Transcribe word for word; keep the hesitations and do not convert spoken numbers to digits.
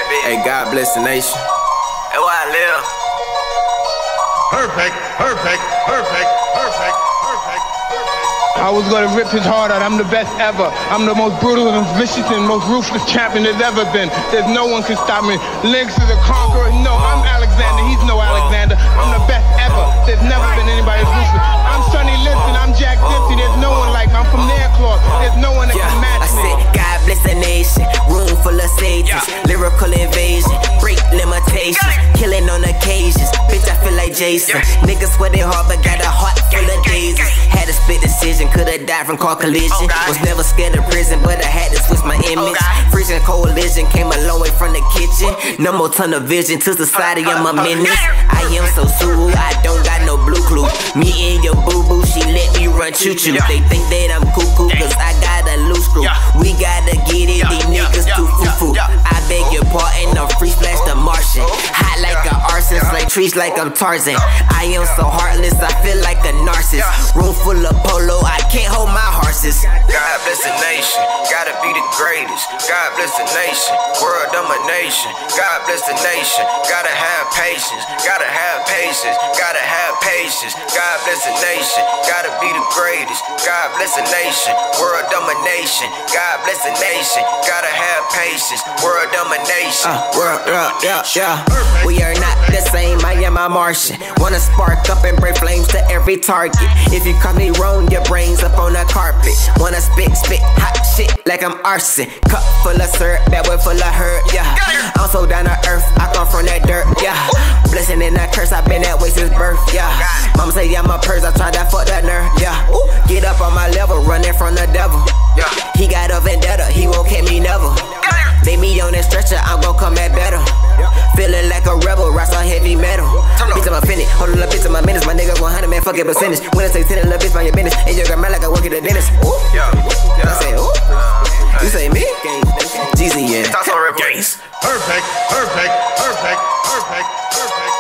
Hey, God bless the nation. That's where I live. Perfect, perfect, perfect, perfect, perfect, perfect. I was gonna rip his heart out. I'm the best ever. I'm the most brutal and vicious and most ruthless champion there's ever been. There's no one can stop me. Lynx is a conqueror. No, I'm Alexander. He's no Alexander. I'm the best ever. There's never been anybody as ruthless. I'm Sonny Liston. I'm Jack Dempsey. There's no one like me. I'm from Nairclaw. There's no one that yeah, can match I me. said, God bless the nation. Room full of sages. Yeah. Lyrical invasion. Break limitations. Yeah. Killing on occasions. Bitch, I feel like Jason. Yeah. Niggas sweating hard, but got a heart full of daisies. Had a split decision. Could've died from car collision. Oh, was never scared of prison, but I had to switch my image. Oh, Freezing coalition came a long way from the kitchen. No more tunnel vision to society, I'm a menace. I am so Suru, I don't got no blue clue. Me and your boo boo, she let me run choo choo. They think that I'm cuckoo, cause I got a loose screw. We gotta get it, these niggas too foo foo. I beg your pardon, I'm free splash the Martian. Hot like an arson, slay trees like I'm Tarzan. I am so heartless, I feel like a narcissist. Room full of polo, I can't hold my horses. God bless the nation, gotta be the greatest. God bless the nation, world domination. God bless the nation, gotta have patience. Gotta have patience, gotta have patience. God bless the nation, gotta be the greatest. God bless the nation, world domination. God bless the nation, gotta have patience. World domination. Uh, world, uh, yeah, yeah. We are not the same, I am a Martian. Wanna spark up and bring flames to every target. If you call me wrong, your brains up on the carpet. Wanna spit, spit, hot shit like I'm arson. Cup full of syrup, that way full of hurt, yeah. I'm so down to earth, I come from that dirt, yeah. Blessing and a curse, I've been that way since birth, yeah. Mama say I'm a purse, I tried that fuck that nerve, yeah. Get up on my level, running from the devil. He got a vendetta, he won't catch me never. They me on that stretcher, I'm gon' come back better. Feeling like a rebel, rocks on heavy metal. Bitch, I'm offended, hold on, bitch, I'm a menace. My nigga one hundred, man, fuck it percentage. When I say ten, little bitch, mind your business. And your girl, man, like I work at the dentist. Ooh. I say, ooh. You say me? Jeezy, yeah. Perfect, perfect, perfect, perfect, perfect, perfect.